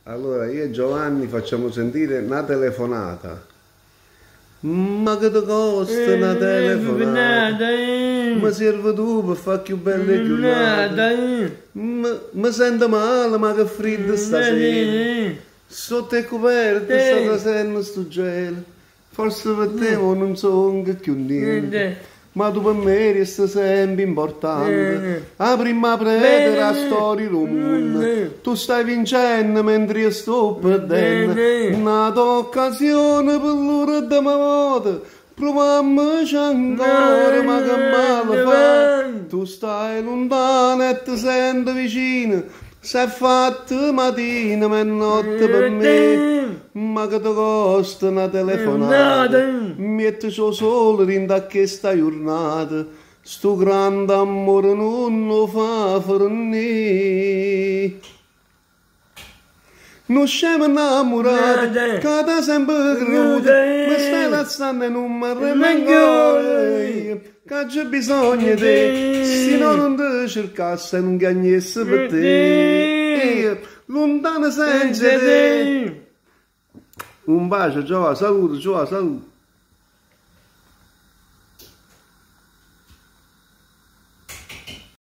Allora io e Giovanni facciamo sentire una telefonata. Ma che ti costa una telefonata? Mi serve tu per fare più belle chiamate. Mi sento male, ma che freddo stasera. Sotto le coperte sta facendo sto gelo. Forse per te non so che più niente. Ma tu per me resta sempre importante. La prima prete la storia del mondo. Tu stai vincendo mentre io sto perdendo. Una occasione per l'ora di moda. Proviamoci ancora, ma che male fa. Tu stai lontano e ti sento vicino. Sei fatto mattina ma notte per me. Ma che ti costa una telefonata? Metti solo dentro a questa giornata. Sto grande amore non lo fa fornire. Non siamo innamorati, che da sempre creduto. Mi stai lazzando e non mi rimango. Che c'è bisogno di te, se no non ti cercassi e non cagnassi per te. Lontano senza te. Un bacio, Giova, saluto, Giova, saluto.